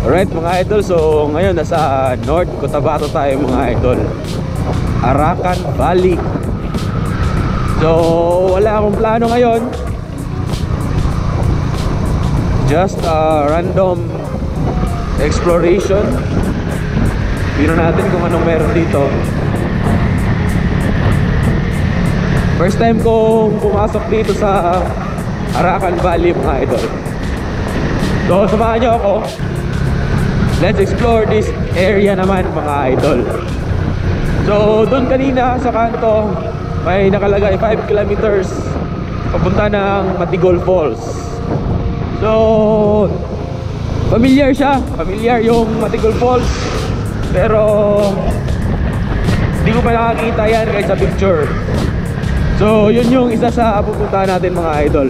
Alright mga idol, so ngayon nasa North Cotabato tayo mga idol, Arakan Valley. So wala akong plano ngayon, just a random exploration. Tingnan natin kung anong meron dito. First time kong pumasok dito sa Arakan Valley mga idol. So samahan nyo ako. Let's explore this area naman mga idol. So doon kanina sa kanto may nakalagay 5 kilometers papunta ng Matigol Falls. So familiar siya, familiar yung Matigol Falls, pero hindi ko pa nakakita yan kahit sa picture. So yun yung isa sa pupuntahan natin mga idol.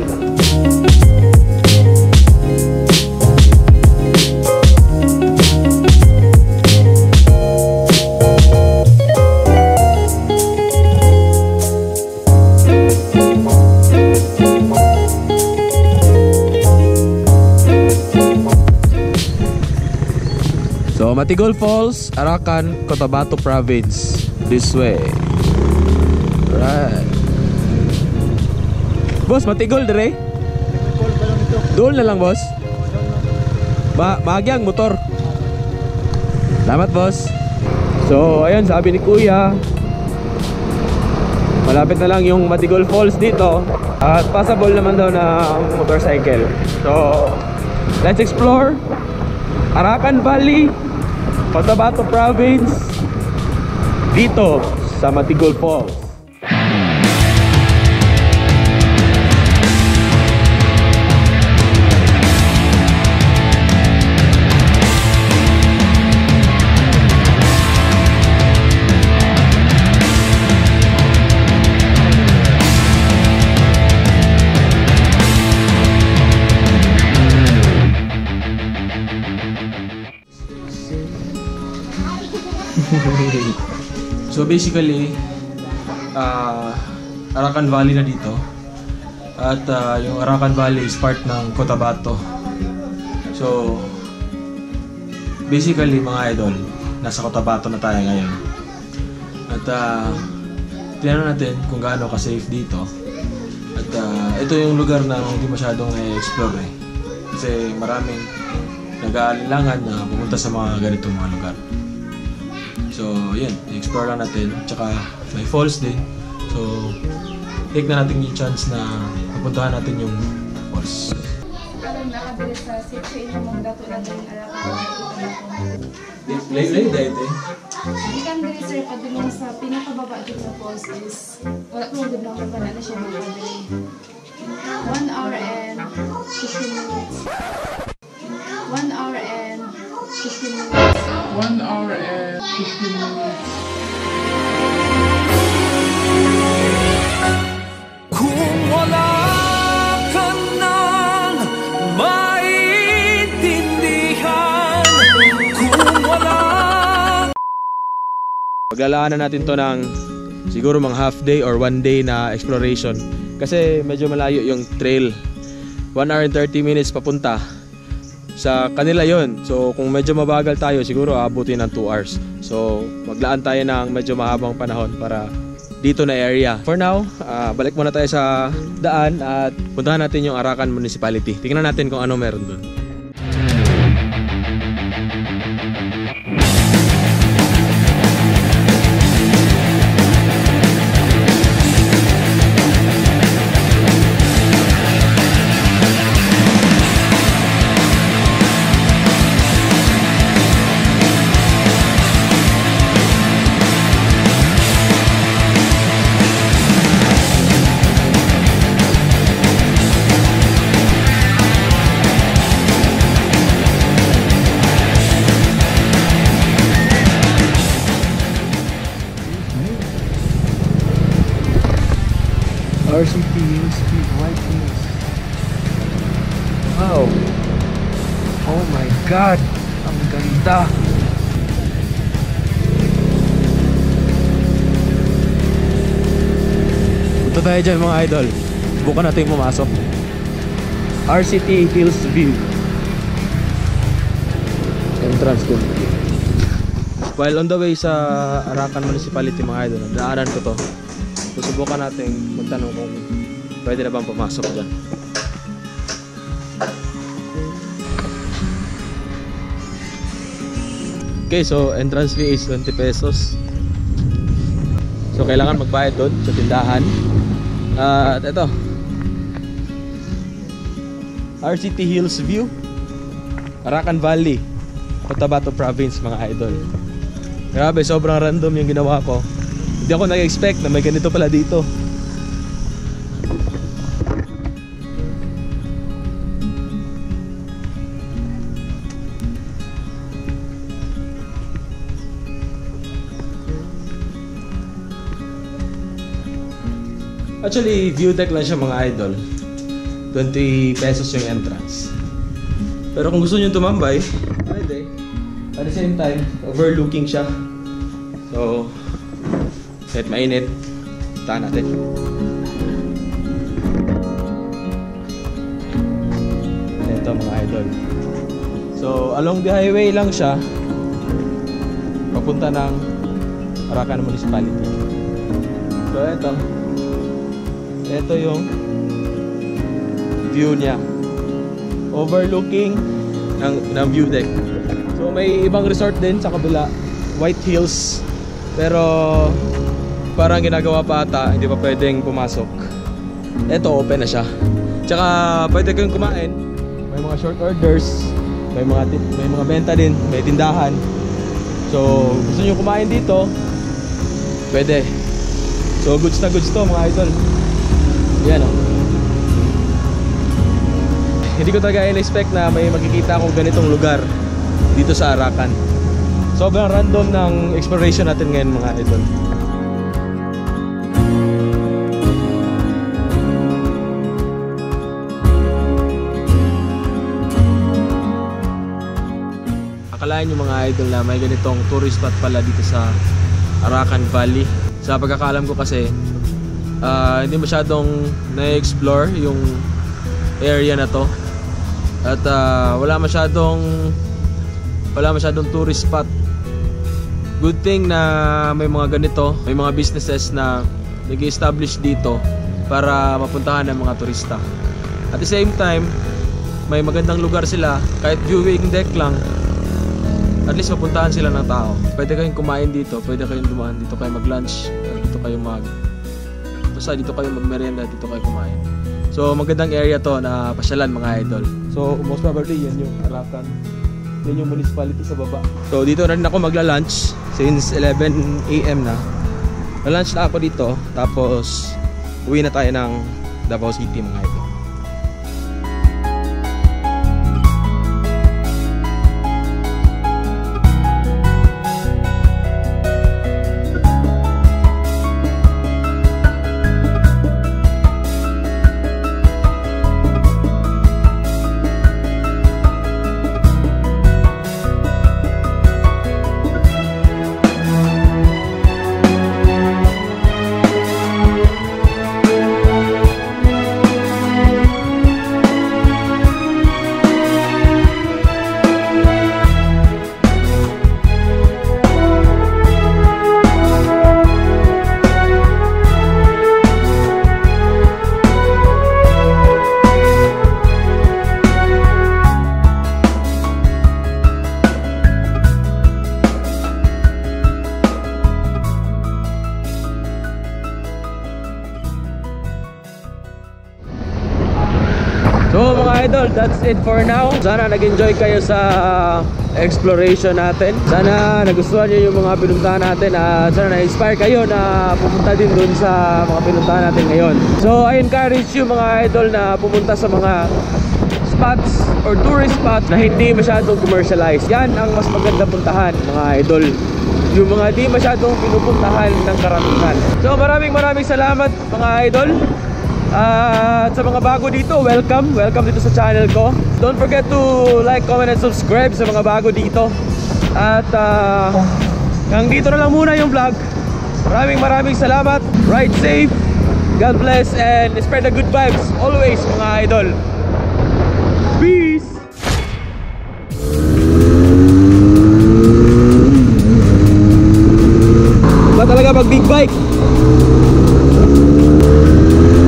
So Matigol Falls, Arakan, Cotabato Province. This way. Right. Boss, Matigol dire? Doon na lang boss. Bahagi ang motor. Salamat boss. So ayun, sabi ni kuya, malapit na lang yung Matigol Falls dito, at passable naman daw ng motorcycle. So let's explore Arakan Valley, Cotabato Province, dito sa Matigol Falls. So basically, Arakan Valley na dito. At yung Arakan Valley is part ng Cotabato. So basically mga idol, nasa Cotabato na tayo ngayon. At tingnan natin kung gaano ka-safe dito. At ito yung lugar na hindi masyadong na-explore eh. Kasi maraming nag-aalinlangan na pumunta sa mga ganitong mga lugar. So yun, i-explore lang natin. Tsaka may falls din. So take na natin yung chance na napuntahan natin yung falls. Alam na nakabili sa situation mong dato lang yung Arakan. Lay dahil eh. Hindi ka nandali sir, kadulong sa pinakababa dito sa falls is wala kong ganda ako pa na siya makabili. 1 hour and 15 minutes. 1 hour and 15 minutes. 1 hour and 15 minutes. Kung wala ka nang maintindihan, kung wala... Paglalaanan natin to ng siguro mga half day or 1 day na exploration. Kasi medyo malayo yung trail. 1 hour and 30 minutes papunta. Sa kanila yon. So kung medyo mabagal tayo, siguro abutin ng 2 hours. So maglaan tayo ng medyo mahabang panahon para dito na area. For now, balik muna tayo sa daan at puntahan natin yung Arakan Municipality. Tingnan natin kung ano meron doon. RCT Speed White Hills. Wow! Oh my God! Ang ganda! Punta tayo dyan mga idol. Subukan natin pumasok. RCT Hills View. entrance dun. While on the way sa Arakan Municipality mga idol, daanan ko to. Susubukan natin magtanong kung pwede na bang pumasok dyan. Okay, so entrance fee is 20 pesos. So kailangan magbayad doon sa tindahan. At ito, RCT Hills View, Arakan Valley, Cotabato Province mga idol. Grabe, sobrang random yung ginawa ko. Hindi ako nag-expect na may ganito pala dito. Actually, view deck lang siya mga idol. 20 pesos yung entrance. Pero kung gusto nyo tumambay, pwede. At the same time, overlooking siya. So, kahit mainit, tahan natin. Ito mga idol. So, along the highway lang siya. Papunta ng Arakan Municipality. So, ito yung view niya, overlooking ng view deck. So may ibang resort din sa kabila, White Hills, pero parang ginagawa pa ata, hindi pa pwedeng pumasok. Ito open na siya. Tsaka pwede kayong kumain, may mga short orders, may mga benta din, may tindahan. So gusto niyo kumain dito, pwede. So goods na goods to mga idol. Yan o. Hindi ko talaga in-expect na may makikita akong ganitong lugar dito sa Arakan. Sobrang random ng exploration natin ngayon mga idol. Akalain nyo mga idol na may ganitong tourist spot pala dito sa Arakan Valley. Sa pagkakaalam ko kasi hindi masyadong na-explore yung area na to. At wala masyadong tourist spot. Good thing na may mga ganito, may mga businesses na nag-establish dito para mapuntahan ng mga turista. At the same time, may magandang lugar sila, kahit viewing deck lang, at least mapuntahan sila ng tao. Pwede kayong kumain dito, pwede kayong dumaan dito, kayo mag-lunch, dito kayo basta dito kayo mag-merienda, dito kayo kumain. So magandang area to na pasyalan mga idol. So most probably yan yung Arakan, yan yung municipality sa baba. So dito na rin ako magla-lunch since 11 AM na. Na-lunch na ako dito, tapos uwi na tayo ng Davao City mga idol. So mga idol, that's it for now. Sana nag-enjoy kayo sa exploration natin. Sana nagustuhan nyo yung mga pinuntahan natin at sana na-inspire kayo na pumunta din dun sa mga pinuntahan natin ngayon. So I encourage you mga idol na pumunta sa mga spots or tourist spots na hindi masyadong commercialized. Yan ang mas maganda puntahan mga idol, yung mga di masyadong pinupuntahan ng karamihan. So maraming salamat mga idol. At sa mga bago dito, welcome dito sa channel ko. Don't forget to like, comment, and subscribe sa mga bago dito. At hanggang dito na lang muna yung vlog. Maraming salamat. Ride safe, God bless, and spread the good vibes always mga idol. Peace! mag big bike.